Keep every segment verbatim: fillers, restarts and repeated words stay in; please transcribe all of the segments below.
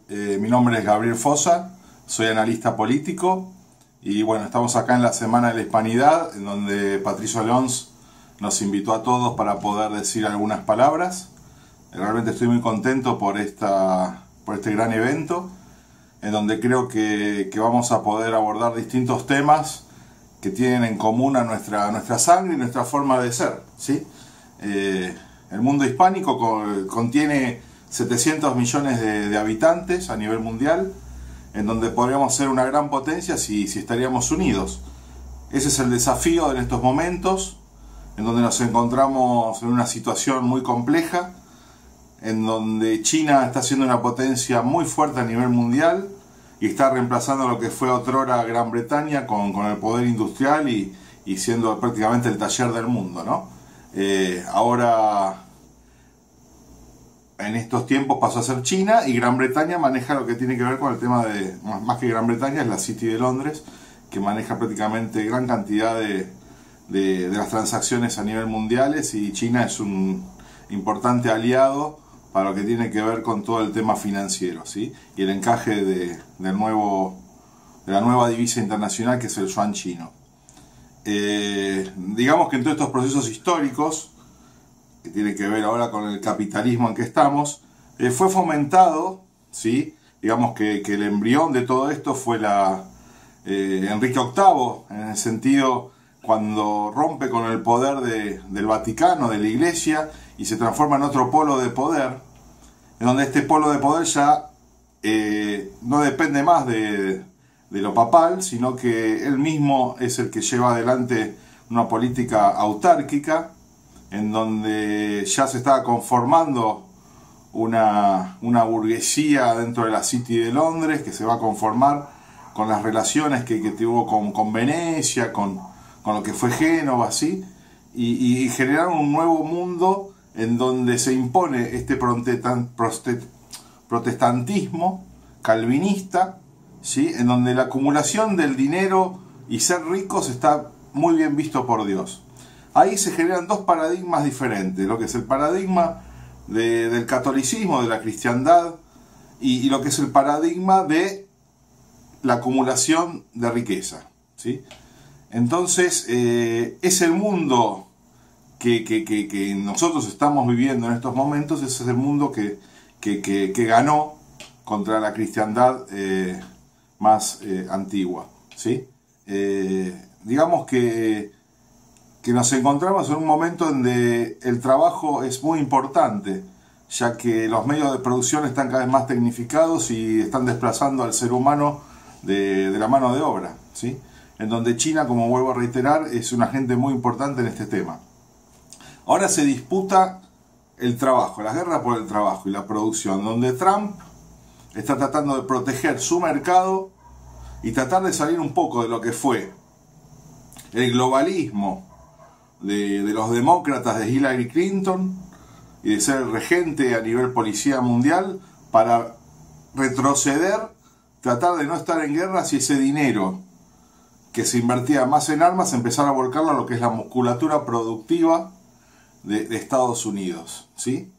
Eh, mi nombre es Gabriel Fosa, soy analista político y bueno, estamos acá en la Semana de la Hispanidad, en donde Patricio Alons nos invitó a todos para poder decir algunas palabras. Realmente estoy muy contento por, esta, por este gran evento, en donde creo que, que vamos a poder abordar distintos temas que tienen en común a nuestra, nuestra sangre y nuestra forma de ser, ¿sí? Eh, el mundo hispánico co- contiene setecientos millones de, de habitantes a nivel mundial, en donde podríamos ser una gran potencia si, si estaríamos unidos. Ese es el desafío en estos momentos, en donde nos encontramos en una situación muy compleja, en donde China está siendo una potencia muy fuerte a nivel mundial y está reemplazando lo que fue otrora Gran Bretaña con, con el poder industrial y, y siendo prácticamente el taller del mundo, ¿no? Eh, ahora, en estos tiempos pasó a ser China y Gran Bretaña maneja lo que tiene que ver con el tema de, más que Gran Bretaña, es la City de Londres, que maneja prácticamente gran cantidad de, de, de las transacciones a nivel mundiales, y China es un importante aliado para lo que tiene que ver con todo el tema financiero, ¿sí? Y el encaje de, del nuevo, de la nueva divisa internacional, que es el yuan chino. Eh, digamos que en todos estos procesos históricos, que tiene que ver ahora con el capitalismo en que estamos, eh, fue fomentado, ¿sí? Digamos que, que el embrión de todo esto fue la eh, Enrique octavo, en el sentido cuando rompe con el poder de, del Vaticano, de la Iglesia, y se transforma en otro polo de poder, en donde este polo de poder ya eh, no depende más de, de lo papal, sino que él mismo es el que lleva adelante una política autárquica, en donde ya se estaba conformando una, una burguesía dentro de la City de Londres, que se va a conformar con las relaciones que, que tuvo con, con Venecia, con, con lo que fue Génova, ¿sí? y, y generar un nuevo mundo en donde se impone este protestantismo calvinista, ¿sí? En donde la acumulación del dinero y ser ricos está muy bien visto por Dios. Ahí se generan dos paradigmas diferentes, lo que es el paradigma de, del catolicismo, de la cristiandad, y, y lo que es el paradigma de la acumulación de riqueza, ¿sí? Entonces, eh, es el mundo que, que, que, que nosotros estamos viviendo en estos momentos, ese es el mundo que, que, que, que ganó contra la cristiandad eh, más eh, antigua, ¿sí? Eh, digamos que, que nos encontramos en un momento donde el trabajo es muy importante, ya que los medios de producción están cada vez más tecnificados y están desplazando al ser humano de, de la mano de obra, ¿sí? En donde China, como vuelvo a reiterar, es un agente muy importante en este tema. Ahora se disputa el trabajo, la guerra por el trabajo y la producción, donde Trump está tratando de proteger su mercado y tratar de salir un poco de lo que fue el globalismo de, de los demócratas de Hillary Clinton y de ser el regente a nivel policía mundial, para retroceder, tratar de no estar en guerra, si ese dinero que se invertía más en armas empezar a volcarlo a lo que es la musculatura productiva de, de Estados Unidos, ¿sí?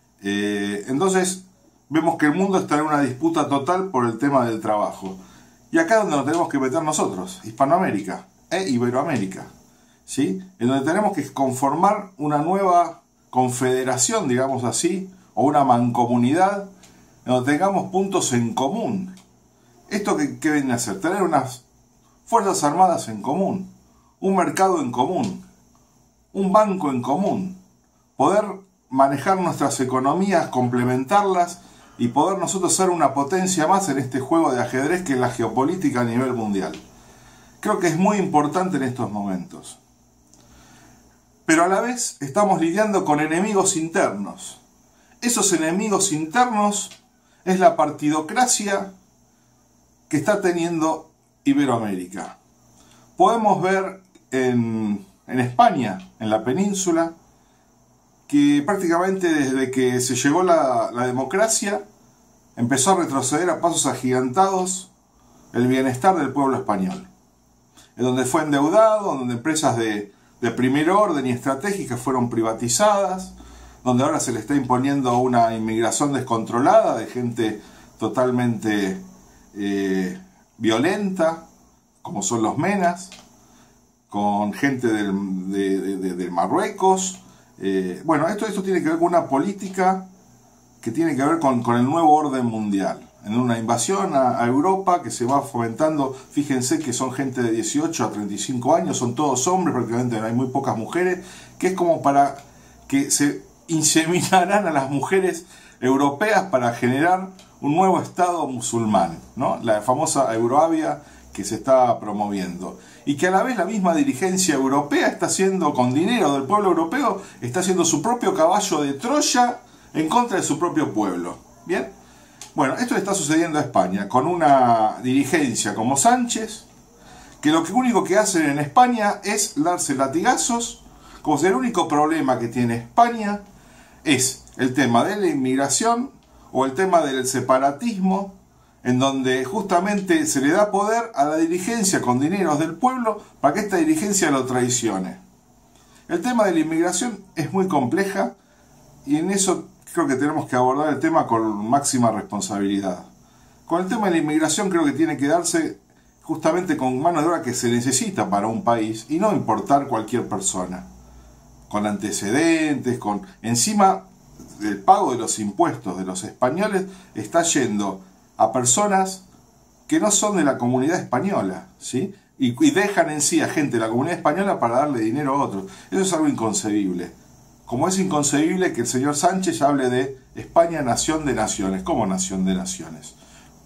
Eh, entonces vemos que el mundo está en una disputa total por el tema del trabajo, y acá es donde nos tenemos que meter nosotros, Hispanoamérica e Iberoamérica, ¿sí? En donde tenemos que conformar una nueva confederación, digamos así, o una mancomunidad, en donde tengamos puntos en común. ¿Esto qué, qué viene a hacer? Tener unas fuerzas armadas en común, un mercado en común, un banco en común, poder manejar nuestras economías, complementarlas y poder nosotros ser una potencia más en este juego de ajedrez que es la geopolítica a nivel mundial. Creo que es muy importante en estos momentos. Pero a la vez estamos lidiando con enemigos internos. Esos enemigos internos es la partidocracia que está teniendo Iberoamérica. Podemos ver en, en España, en la península, que prácticamente desde que se llegó la, la democracia empezó a retroceder a pasos agigantados el bienestar del pueblo español, en donde fue endeudado, donde empresas de, de primer orden y estratégicas fueron privatizadas, donde ahora se le está imponiendo una inmigración descontrolada de gente totalmente eh, violenta, como son los menas, con gente del, de, de, de, de Marruecos. Eh, bueno, esto, esto tiene que ver con una política que tiene que ver con, con el nuevo orden mundial, en una invasión a, a Europa que se va fomentando. Fíjense que son gente de dieciocho a treinta y cinco años, son todos hombres, prácticamente hay muy pocas mujeres, que es como para que se inseminarán a las mujeres europeas para generar un nuevo Estado musulmán, ¿no? La famosa Euroabia que se está promoviendo, y que a la vez la misma dirigencia europea está haciendo, con dinero del pueblo europeo, está haciendo su propio caballo de Troya en contra de su propio pueblo. ¿Bien? Bueno, esto le está sucediendo a España, con una dirigencia como Sánchez, que lo único que hacen en España es darse latigazos, como si el único problema que tiene España es el tema de la inmigración o el tema del separatismo, en donde justamente se le da poder a la dirigencia con dineros del pueblo para que esta dirigencia lo traicione. El tema de la inmigración es muy compleja y en eso creo que tenemos que abordar el tema con máxima responsabilidad. Con el tema de la inmigración creo que tiene que darse justamente con mano de obra que se necesita para un país y no importar cualquier persona, con antecedentes, con encima el pago de los impuestos de los españoles está yendo a personas que no son de la comunidad española, ¿sí? Y, y dejan en sí a gente de la comunidad española para darle dinero a otros. Eso es algo inconcebible. Como es inconcebible que el señor Sánchez hable de España nación de naciones. ¿Cómo nación de naciones?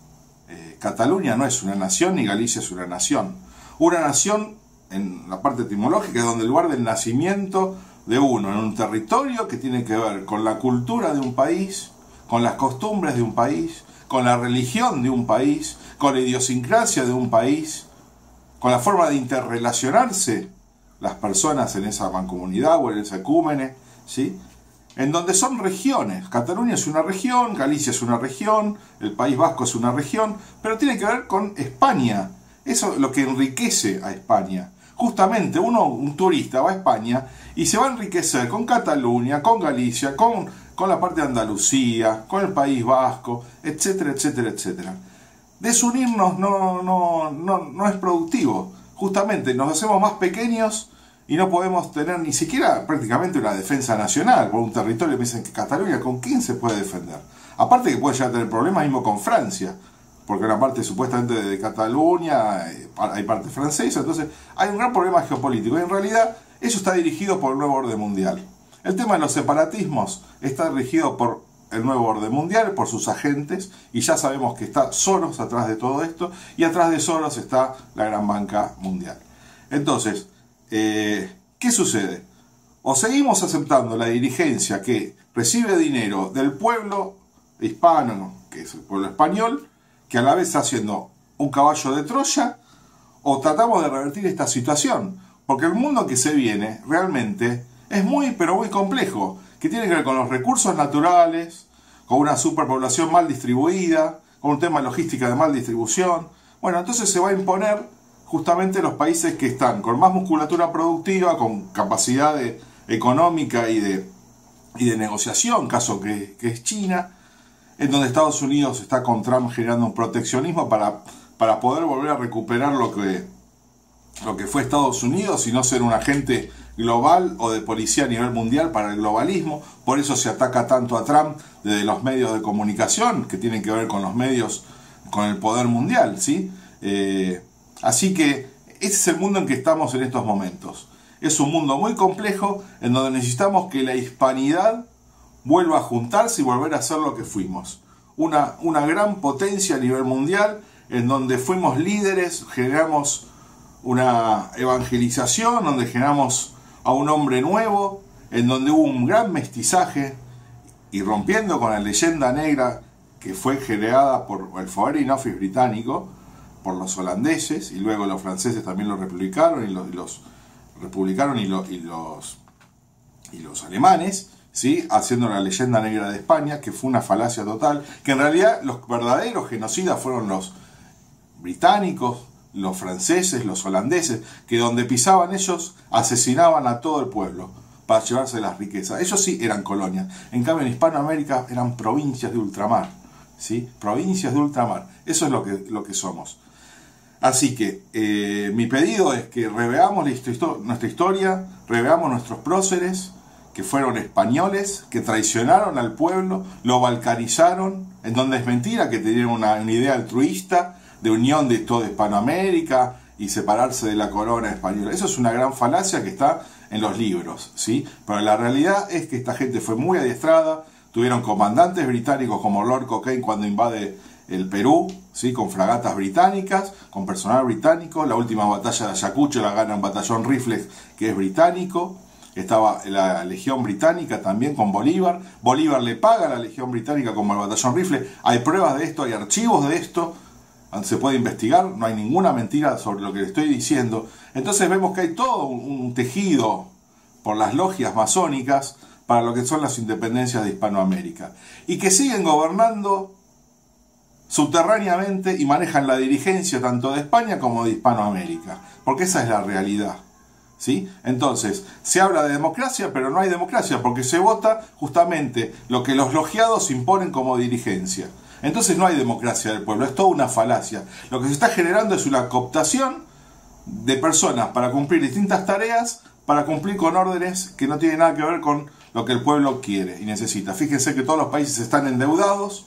Eh, Cataluña no es una nación ni Galicia es una nación. Una nación, en la parte etimológica, es donde el lugar del nacimiento de uno, en un territorio que tiene que ver con la cultura de un país, con las costumbres de un país, con la religión de un país, con la idiosincrasia de un país, con la forma de interrelacionarse las personas en esa mancomunidad o en esa ecúmene, ¿sí? En donde son regiones. Cataluña es una región, Galicia es una región, el País Vasco es una región, pero tiene que ver con España. Eso es lo que enriquece a España. Justamente uno, un turista, va a España y se va a enriquecer con Cataluña, con Galicia, con, con la parte de Andalucía, con el País Vasco, etcétera, etcétera, etcétera. Desunirnos no, no, no, no es productivo. Justamente nos hacemos más pequeños y no podemos tener ni siquiera prácticamente una defensa nacional por un territorio. Me dicen que Cataluña, ¿con quién se puede defender? Aparte que puede llegar a tener problemas mismo con Francia, porque una parte supuestamente de Cataluña hay parte francesa, entonces hay un gran problema geopolítico y en realidad eso está dirigido por el nuevo orden mundial. El tema de los separatismos está dirigido por el nuevo orden mundial, por sus agentes, y ya sabemos que está Soros atrás de todo esto, y atrás de Soros está la gran banca mundial. Entonces, eh, ¿qué sucede? O seguimos aceptando la dirigencia que recibe dinero del pueblo hispano, que es el pueblo español, que a la vez está haciendo un caballo de Troya, o tratamos de revertir esta situación, porque el mundo que se viene realmente es muy, pero muy complejo, que tiene que ver con los recursos naturales, con una superpoblación mal distribuida, con un tema de logística de mal distribución. Bueno, entonces se va a imponer justamente los países que están con más musculatura productiva, con capacidad de, económica y de, y de negociación, caso que, que es China, en donde Estados Unidos está con Trump generando un proteccionismo para, para poder volver a recuperar lo que, lo que fue Estados Unidos y no ser un agente global o de policía a nivel mundial para el globalismo. Por eso se ataca tanto a Trump desde los medios de comunicación, que tienen que ver con los medios, con el poder mundial, ¿sí? Eh, así que ese es el mundo en que estamos en estos momentos. Es un mundo muy complejo en donde necesitamos que la hispanidad vuelva a juntarse y volver a ser lo que fuimos. Una, una gran potencia a nivel mundial en donde fuimos líderes, generamos una evangelización, donde generamos a un hombre nuevo, en donde hubo un gran mestizaje y rompiendo con la leyenda negra que fue generada por el Foreign Office británico, por los holandeses, y luego los franceses también lo republicaron y los, y los republicaron y, lo, y, los, y los alemanes, ¿sí? Haciendo la leyenda negra de España, que fue una falacia total, que en realidad los verdaderos genocidas fueron los británicos, los franceses, los holandeses, que donde pisaban ellos asesinaban a todo el pueblo para llevarse las riquezas. Ellos sí eran colonias. En cambio en Hispanoamérica eran provincias de ultramar, ¿sí? Provincias de ultramar. Eso es lo que, lo que somos. Así que eh, mi pedido es que reveamos nuestra historia, reveamos nuestros próceres, que fueron españoles, que traicionaron al pueblo, lo balcanizaron, en donde es mentira que tenían una, una idea altruista de unión de toda Hispanoamérica y separarse de la corona española. Eso es una gran falacia que está en los libros, ¿sí? Pero la realidad es que esta gente fue muy adiestrada, tuvieron comandantes británicos como Lord Cochrane cuando invade el Perú, ¿sí? Con fragatas británicas, con personal británico. La última batalla de Ayacucho la gana un batallón Rifles que es británico. Estaba la Legión Británica también con Bolívar. Bolívar le paga a la Legión Británica como el batallón Rifle. Hay pruebas de esto, hay archivos de esto, se puede investigar, no hay ninguna mentira sobre lo que le estoy diciendo. Entonces vemos que hay todo un, un tejido por las logias masónicas para lo que son las independencias de Hispanoamérica. Y que siguen gobernando subterráneamente y manejan la dirigencia tanto de España como de Hispanoamérica. Porque esa es la realidad. ¿Sí? Entonces, se habla de democracia, pero no hay democracia, porque se vota justamente lo que los logiados imponen como dirigencia. Entonces no hay democracia del pueblo, es toda una falacia. Lo que se está generando es una cooptación de personas para cumplir distintas tareas, para cumplir con órdenes que no tienen nada que ver con lo que el pueblo quiere y necesita. Fíjense que todos los países están endeudados.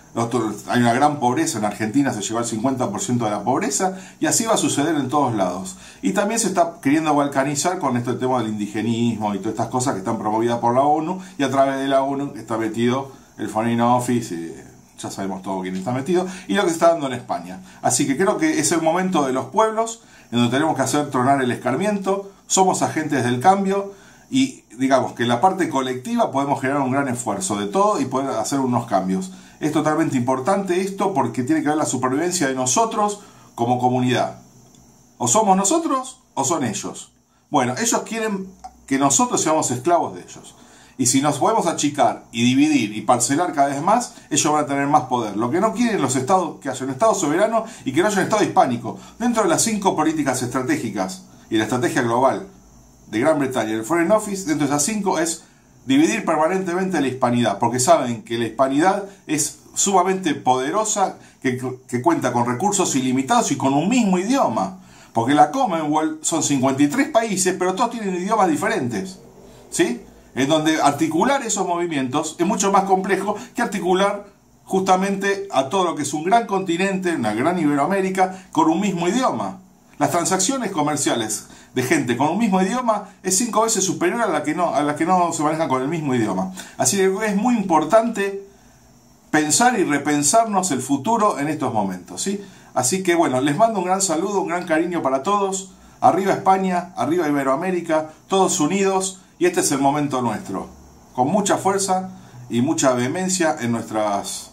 Hay una gran pobreza, en Argentina se llegó al cincuenta por ciento de la pobreza y así va a suceder en todos lados. Y también se está queriendo balcanizar con esto el tema del indigenismo y todas estas cosas que están promovidas por la ONU, y a través de la ONU está metido el Foreign Office, eh, ya sabemos todo quién está metido, y lo que se está dando en España. Así que creo que es el momento de los pueblos en donde tenemos que hacer tronar el escarmiento. Somos agentes del cambio y digamos que en la parte colectiva podemos generar un gran esfuerzo de todo y poder hacer unos cambios. Es totalmente importante esto porque tiene que ver la supervivencia de nosotros como comunidad. O somos nosotros o son ellos. Bueno, ellos quieren que nosotros seamos esclavos de ellos. Y si nos podemos achicar y dividir y parcelar cada vez más, ellos van a tener más poder. Lo que no quieren los estados, que haya un estado soberano y que no haya un estado hispánico. Dentro de las cinco políticas estratégicas y la estrategia global de Gran Bretaña y el Foreign Office, dentro de esas cinco es dividir permanentemente la hispanidad, porque saben que la hispanidad es sumamente poderosa, que, que cuenta con recursos ilimitados y con un mismo idioma. Porque la Commonwealth son cincuenta y tres países, pero todos tienen idiomas diferentes, ¿sí? En donde articular esos movimientos es mucho más complejo que articular justamente a todo lo que es un gran continente, una gran Iberoamérica, con un mismo idioma. Las transacciones comerciales de gente con un mismo idioma es cinco veces superior a la que no, a la que no se manejan con el mismo idioma. Así que es muy importante pensar y repensarnos el futuro en estos momentos, ¿sí? Así que bueno, les mando un gran saludo, un gran cariño para todos. Arriba España, arriba Iberoamérica, todos unidos, y este es el momento nuestro. Con mucha fuerza y mucha vehemencia en nuestras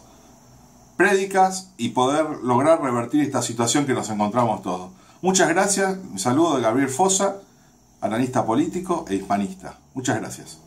prédicas y poder lograr revertir esta situación que nos encontramos todos. Muchas gracias, un saludo de Gabriel Fosa, analista político e hispanista. Muchas gracias.